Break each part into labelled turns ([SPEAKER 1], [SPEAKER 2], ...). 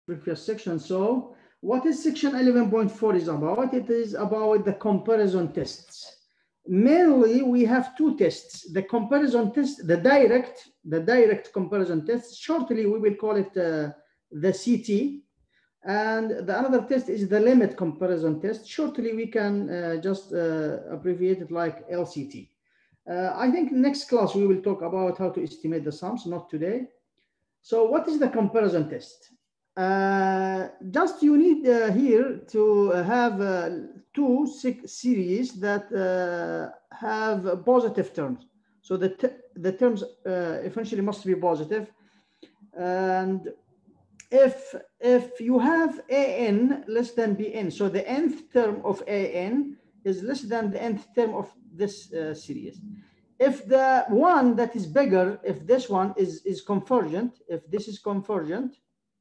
[SPEAKER 1] previous section. So what is section 11.4 is about? It is about the comparison tests. Mainly, we have two tests: the comparison test, the direct comparison test. Shortly, we will call it the CT. And the another test is the limit comparison test. Shortly, we can just abbreviate it like LCT. I think next class we will talk about how to estimate the sums, not today. So what is the comparison test? Just you need here to have two series that have positive terms. So the terms eventually must be positive. And if you have an less than bn, so the nth term of an is less than the nth term of this series. If the one that is bigger, if this one is convergent, if this is convergent,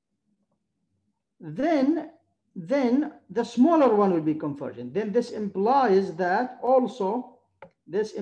[SPEAKER 1] then the smaller one will be convergent. Then this implies that also this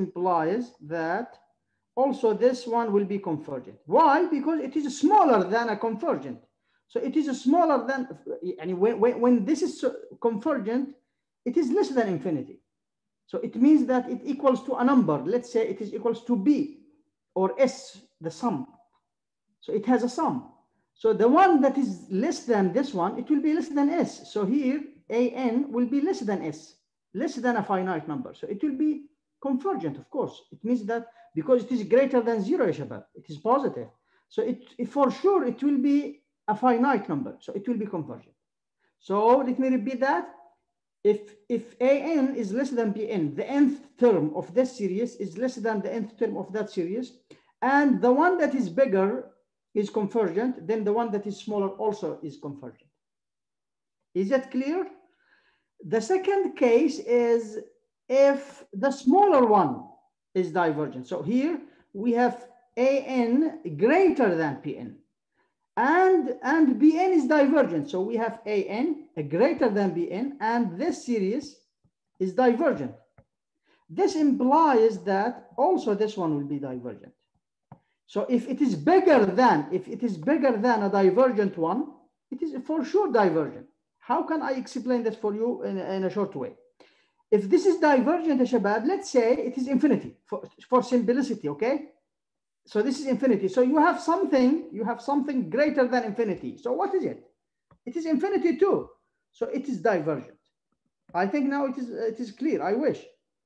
[SPEAKER 1] one will be convergent. Why? Because it is smaller than a convergent. So it is smaller than, and when this is convergent, it is less than infinity. So it means that it equals to a number. Let's say it is equals to b or s, the sum. So it has a sum. So the one that is less than this one, it will be less than s. So here, an will be less than s, less than a finite number. So it will be convergent, of course. It means that because it is greater than 0, Shabab, it is positive. So for sure, it will be a finite number. So it will be convergent. So let me repeat that. If an is less than bn, the nth term of this series is less than the nth term of that series, and the one that is bigger is convergent, then the one that is smaller also is convergent. Is that clear? The second case is if the smaller one is divergent. So here we have an greater than pn, and bn is divergent. So we have an greater than bn, and this series is divergent. This implies that also this one will be divergent. So if it is bigger than a divergent one, it is for sure divergent. How can I explain this for you in a short way? If this is divergent, Shabab, let's say it is infinity for simplicity, okay? So this is infinity. So you have something greater than infinity. So what is it? It is infinity too. So it is divergent. I think now it is clear. I wish.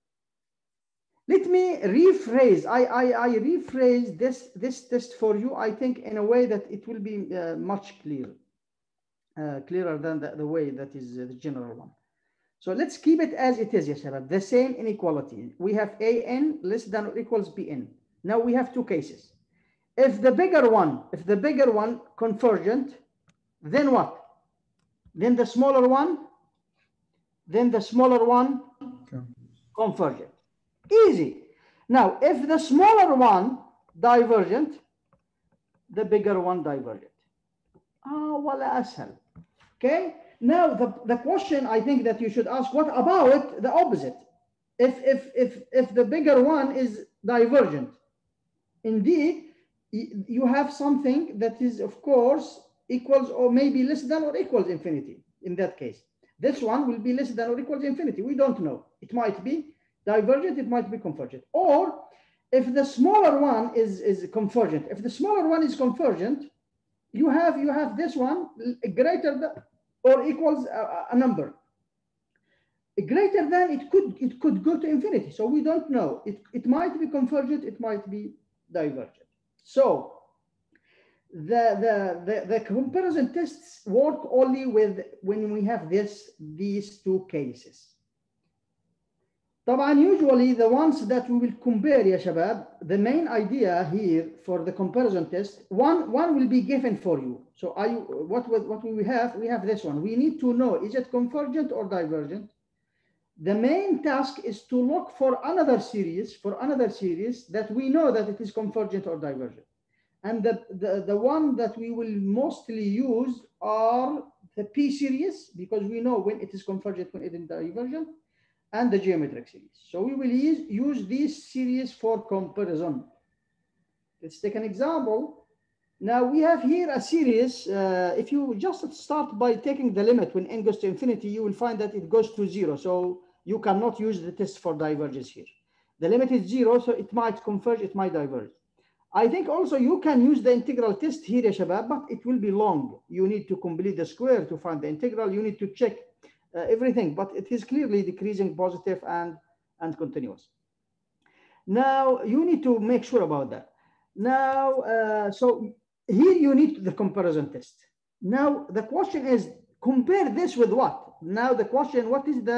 [SPEAKER 1] Let me rephrase. I rephrase this test for you, I think, in a way that it will be much clearer than the way that is the general one. So let's keep it as it is, yes, Shabab. The same inequality. We have an less than or equals bn. Now we have two cases. If the bigger one convergent, then what? Then the smaller one convergent. Easy. Now, if the smaller one divergent, the bigger one divergent. Wala ashal. Okay. Now, the question I think that you should ask: what about the opposite? If the bigger one is divergent, indeed, you have something that is, of course, equals or maybe less than or equals infinity. In that case, this one will be less than or equals infinity. We don't know. It might be divergent, it might be convergent. Or if the smaller one is convergent, if the smaller one is convergent, you have this one greater than or equals a number. Greater than, it could go to infinity. So we don't know. It might be convergent, it might be divergent. So the comparison tests work only when we have these two cases. طبعا usually the ones that we will compare, ya shabab, the main idea here for the comparison test, one will be given for you. So what we have this one. We need to know, is it convergent or divergent? The main task is to look for another series that we know that it is convergent or divergent. And the one that we will mostly use are the P series, because we know when it is convergent, when it is divergent, and the geometric series. So we will use these series for comparison. Let's take an example. Now we have here a series. If you just start by taking the limit when n goes to infinity, you will find that it goes to 0. So you cannot use the test for divergence here. The limit is 0, so it might converge, it might diverge. I think also you can use the integral test here, ya shabab, but it will be long. You need to complete the square to find the integral. You need to check everything, but it is clearly decreasing, positive, and continuous. Now you need to make sure about that. Now, so here you need the comparison test. Now the question is, compare this with what? Now the question, what is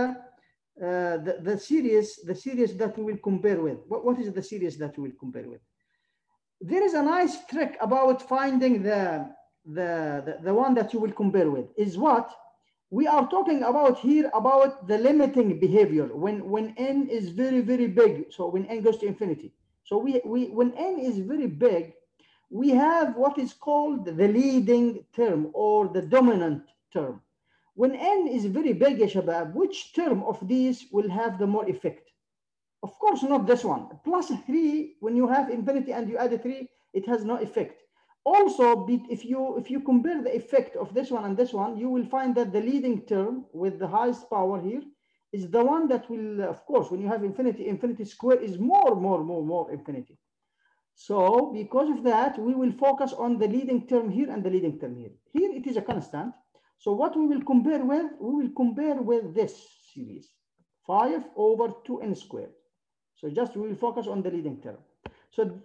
[SPEAKER 1] the series that we will compare with? What is the series that we will compare with? There is a nice trick about finding the one that you will compare with. Is what we are talking about here, about the limiting behavior when n is very, very big. So when n goes to infinity. So when n is very big, we have what is called the leading term or the dominant term. When n is very big, ya shabab, which term of these will have the more effect? Of course, not this one. Plus 3, when you have infinity and you add a 3, it has no effect. Also, if you compare the effect of this one and this one, you will find that the leading term with the highest power here is the one that will, of course, when you have infinity, infinity square is more infinity. So because of that, we will focus on the leading term here and the leading term here. Here it is a constant. So what we will compare with? We will compare with this series, 5 over 2n squared. So just we will focus on the leading term. So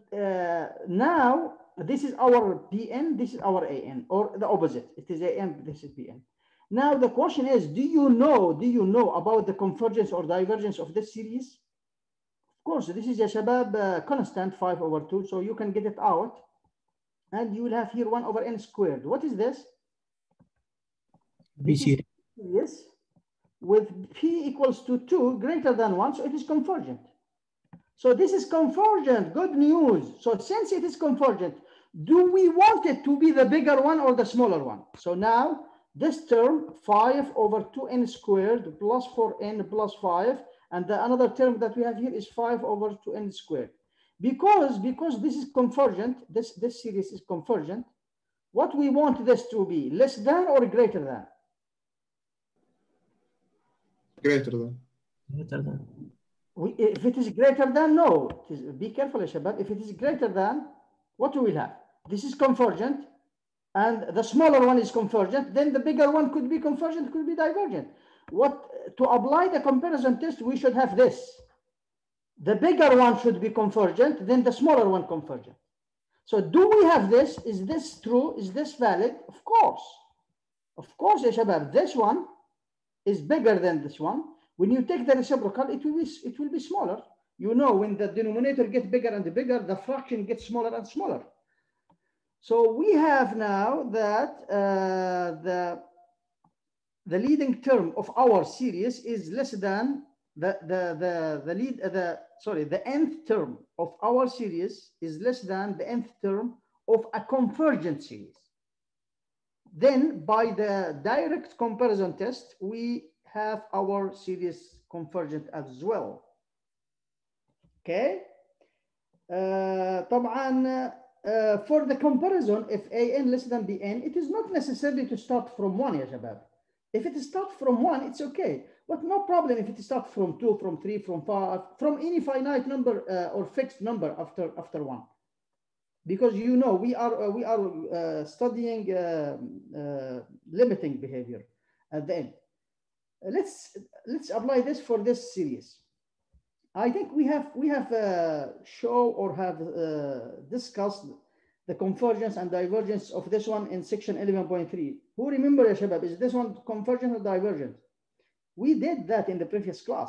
[SPEAKER 1] now this is our Pn, this is our An, or the opposite. It is An, this is Pn. Now the question is, do you know about the convergence or divergence of this series? Of course, this is a shabab constant 5 over 2, so you can get it out. And you will have here 1 over n squared. What is this?
[SPEAKER 2] B series.
[SPEAKER 1] Yes, with p equals to 2 greater than 1, so it is convergent. So this is convergent, good news. So since it is convergent, do we want it to be the bigger one or the smaller one? So now this term 5 over 2n squared plus 4n plus 5, and the another term that we have here is 5 over 2n squared. Because this is convergent, this series is convergent, what we want this to be, less than or greater than?
[SPEAKER 3] Greater than.
[SPEAKER 2] Greater than.
[SPEAKER 1] If it is greater than, no. Be careful, Shabab. If it is greater than, what we will have? This is convergent, and the smaller one is convergent. Then the bigger one could be convergent, could be divergent. To apply the comparison test, we should have this. The bigger one should be convergent, then the smaller one convergent. So do we have this? Is this true? Is this valid? Of course. Of course, Shabab. This one is bigger than this one. When you take the reciprocal, it will be smaller. You know, when the denominator gets bigger and bigger, the fraction gets smaller and smaller. So we have now that the leading term of our series is less than the nth term of our series is less than the nth term of a convergent series. Then by the direct comparison test, we have our series convergent as well. Okay. طبعا for the comparison, if an less than bn, it is not necessarily to start from 1, ya shabab. If it starts from 1, it's okay. But no problem if it starts from 2, from 3, from 5, from any finite number or fixed number after 1. Because you know we are studying limiting behavior at the end. Let's apply this for this series. I think we have show or have discussed the convergence and divergence of this one in section 11.3. Who remember, ya shabab, is this one convergent or divergent? We did that in the previous class.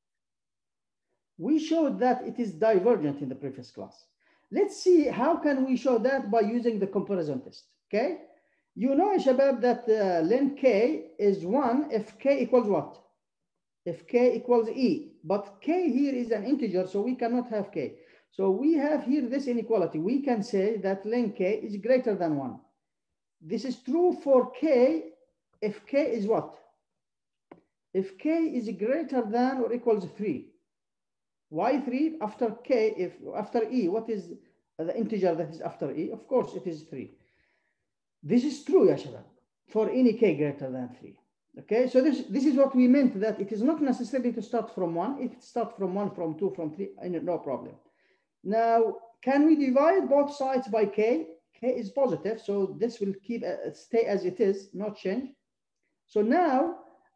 [SPEAKER 1] We showed that it is divergent in the previous class. Let's see how can we show that by using the comparison test. Okay, you know, ya shabab, that len k is 1 if k equals what? If k equals e, but k here is an integer, so we cannot have k. So we have here this inequality. We can say that len k is greater than 1. This is true for k if k is what? If k is greater than or equals 3. Why 3? After k, if after e, what is the integer that is after e, of course it is 3. This is true, ya shabab, for any k greater than 3. Okay, so this is what we meant, that it is not necessary to start from 1. It starts from 1, from 2, from 3, no problem. Now, can we divide both sides by k? K is positive, so this will stay as it is, not change. So now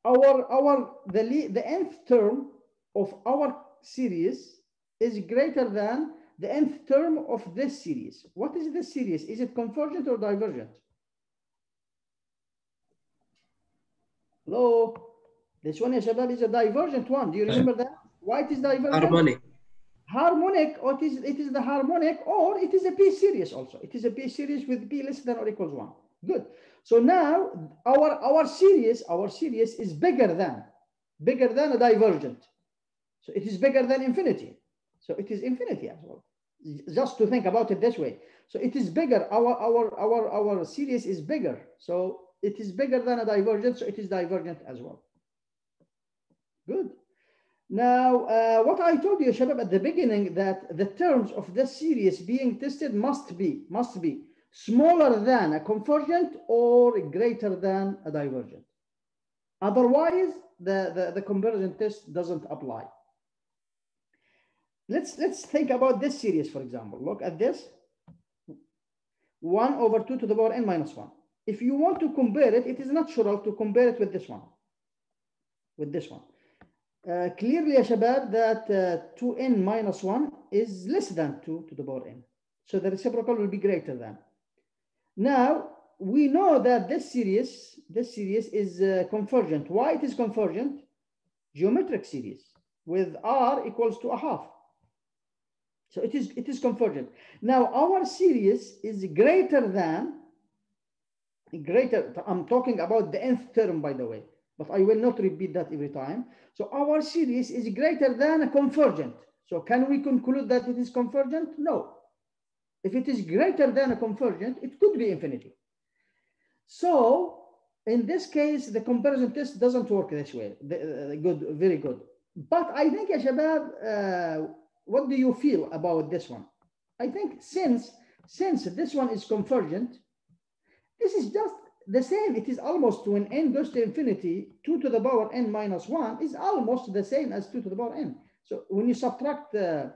[SPEAKER 1] the nth term of our series is greater than the nth term of this series. What is this series? Is it convergent or divergent? Hello? This one, ya shabab, is a divergent one. Do you remember that? Why it is divergent?
[SPEAKER 2] Harmonic.
[SPEAKER 1] Harmonic, or it is the harmonic, or it is a P series also. It is a P series with P less than or equals 1. Good. So now our series is bigger than a divergent. So it is bigger than infinity. So it is infinity as well. Just to think about it this way. So it is bigger. Our series is bigger. So it is bigger than a divergent. So it is divergent as well. Good. Now, what I told you, Shabab, at the beginning, that the terms of this series being tested must be smaller than a convergent or greater than a divergent. Otherwise, the comparison test doesn't apply. Let's think about this series, for example. Look at this. 1 over 2 to the power n minus 1. If you want to compare it, it is natural to compare it with this one. Clearly, ya shabab, that 2n minus 1 is less than 2 to the power n. So the reciprocal will be greater than. Now, we know that this series is convergent. Why it is convergent? Geometric series with r equals to a half. So it is convergent. Now, our series is greater, I'm talking about the nth term, by the way, but I will not repeat that every time. So our series is greater than a convergent. So can we conclude that it is convergent? No. If it is greater than a convergent, it could be infinity. So in this case, the comparison test doesn't work this way. Good, very good. But I think, ya shabab, what do you feel about this one? I think since this one is convergent, this is just the same. It is almost, when n goes to infinity, 2 to the power n minus 1 is almost the same as 2 to the power n. So when you subtract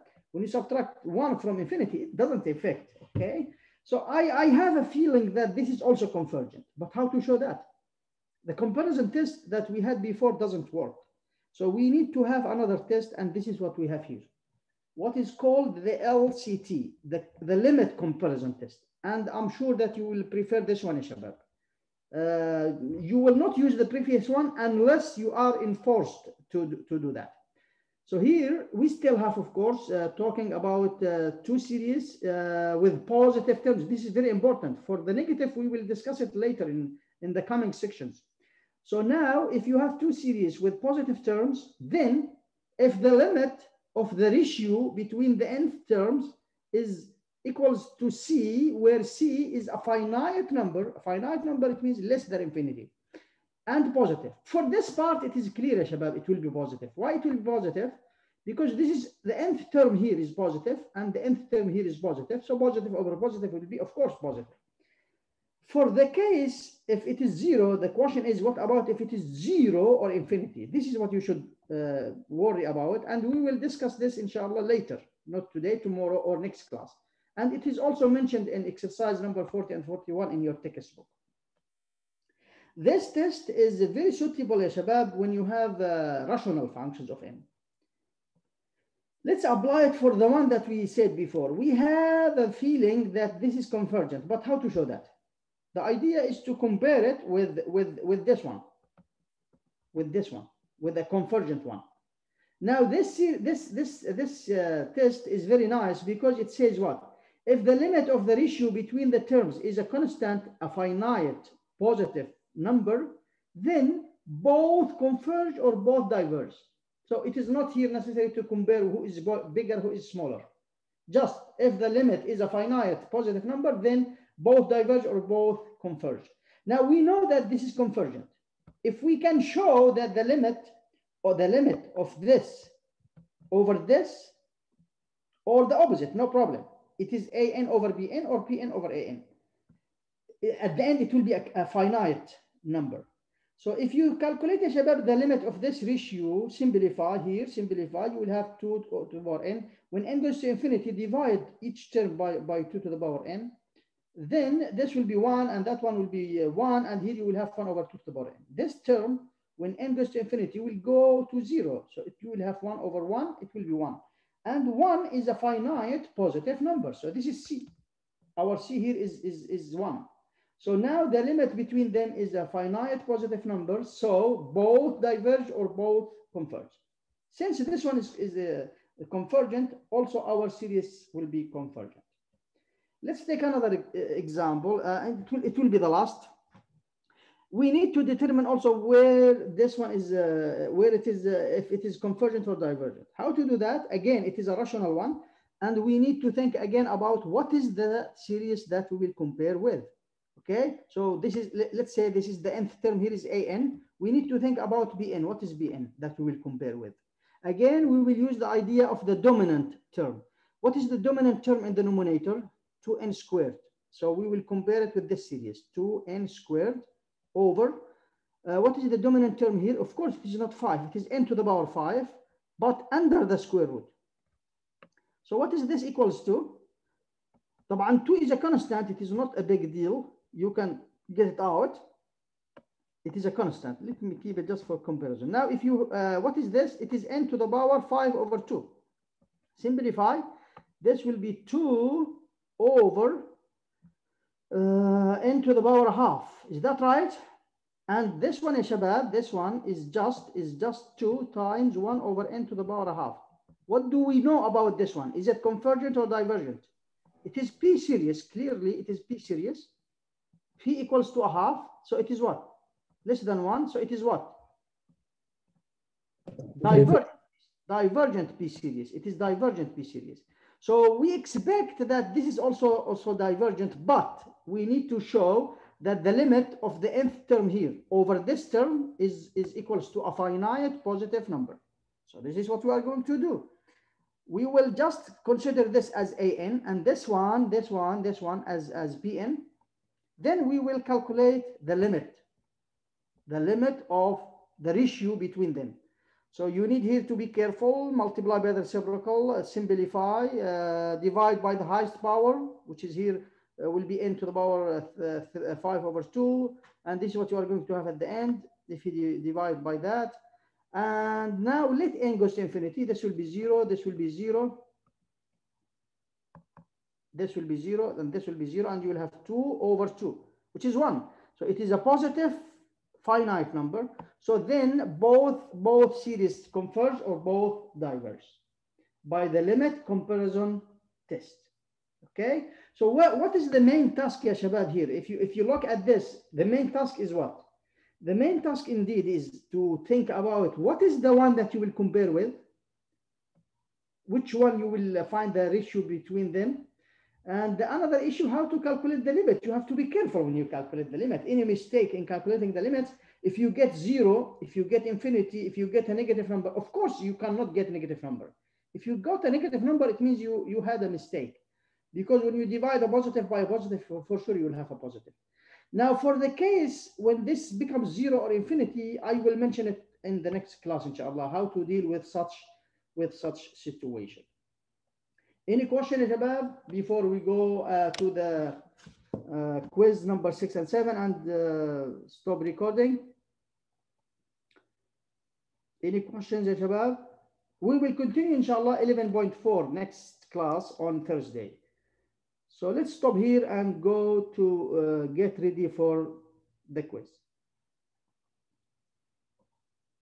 [SPEAKER 1] 1 from infinity, it doesn't affect. Okay. So I have a feeling that this is also convergent. But how to show that? The comparison test that we had before doesn't work. So we need to have another test, and this is what we have here. What is called the LCT, the limit comparison test. And I'm sure that you will prefer this one, Shabab. You will not use the previous one unless you are enforced to do that. So here we still have, of course, talking about two series with positive terms. This is very important. For the negative, we will discuss it later in the coming sections. So now, if you have two series with positive terms, then if the limit of the ratio between the nth terms is equals to C, where C is a finite number, it means less than infinity, and positive. For this part, it is clear, Shabab, it will be positive. Why it will be positive? Because this is the nth term here is positive, and the nth term here is positive. So positive over positive will be, of course, positive. For the case, if it is 0, the question is, what about if it is 0 or infinity? This is what you should worry about. And we will discuss this, inshallah, later, not today, tomorrow, or next class. And it is also mentioned in exercise number 40 and 41 in your textbook. This test is very suitable, ya shabab, when you have rational functions of n. Let's apply it for the one that we said before. We have a feeling that this is convergent, but how to show that? The idea is to compare it with this one, with a convergent one. Now this test is very nice because it says what? If the limit of the ratio between the terms is a constant, a finite positive number, then both converge or both diverge. So it is not here necessary to compare who is bigger, who is smaller. Just if the limit is a finite positive number, then both diverge or both converge. Now we know that this is convergent. If we can show that the limit of this over this, or the opposite, no problem. it is an over bn or pn over an. At the end, it will be a finite number. So if you calculate ya shabab, the limit of this ratio, simplify, you will have 2 to the power n. When n goes to infinity, divide each term by 2 to the power n. Then this will be 1, and that one will be 1, and here you will have 1 over 2 to the power n. This term, when n goes to infinity, will go to 0. So you will have 1 over 1, it will be 1. And 1 is a finite positive number. So this is C. Our C here is 1. So now the limit between them is a finite positive number. So both diverge or both converge. Since this one is convergent, also our series will be convergent. Let's take another example. It will be the last. We need to determine also where this one is, where it is, if it is convergent or divergent. How to do that? Again, it is a rational one. And we need to think again about what is the series that we will compare with. Okay, so this is, let's say this is the nth term, here is an. We need to think about bn. What is bn that we will compare with? Again, we will use the idea of the dominant term. What is the dominant term in the numerator? 2n squared. So we will compare it with this series, 2n squared over, what is the dominant term here? Of course, it is not 5, it is n to the power 5, but under the square root. So what is this equals to? طبعا 2 is a constant, it is not a big deal. You can get it out. It is a constant. Let me keep it just for comparison. Now, if you, what is this? It is n to the power 5 over 2. Simplify. This will be 2 over n to the power half. Is that right? And this one, shabab, this one is just 2 times 1 over n to the power half. What do we know about this one? Is it convergent or divergent? It is P series. Clearly, it is P series. P equals to a half. So it is what? Less than 1. So it is what? Divergent P series. It is divergent P series. So we expect that this is also divergent, but we need to show that the limit of the nth term here over this term is equals to a finite positive number. So this is what we are going to do. We will just consider this as an, and this one as bn. Then we will calculate the limit of the ratio between them. So you need here to be careful, multiply by the reciprocal, simplify, divide by the highest power, which is here, will be n to the power 5 over 2. And this is what you are going to have at the end, if you divide by that. And now let n goes to infinity. This will be 0, this will be 0. This will be 0, and this will be 0, and you will have 2 over 2, which is 1. So it is a positive finite number. So then both series converge or both diverge by the limit comparison test. Okay. So what is the main task, ya shabab, here? If you look at this, the main task is what? The main task indeed is to think about what is the one that you will compare with, which one you will find the ratio between them. And another issue, how to calculate the limit. You have to be careful when you calculate the limit. Any mistake in calculating the limits, if you get 0, if you get infinity, if you get a negative number, of course you cannot get negative number. If you got a negative number, it means you had a mistake. Because when you divide a positive by a positive, for sure you will have a positive. Now for the case when this becomes 0 or infinity, I will mention it in the next class, inshallah, how to deal with such situation. Any question, Shabab, before we go to the quiz number 6 and 7 and stop recording? Any questions, Shabab? We will continue, inshallah, 11.4 next class on Thursday. So let's stop here and go to get ready for the quiz.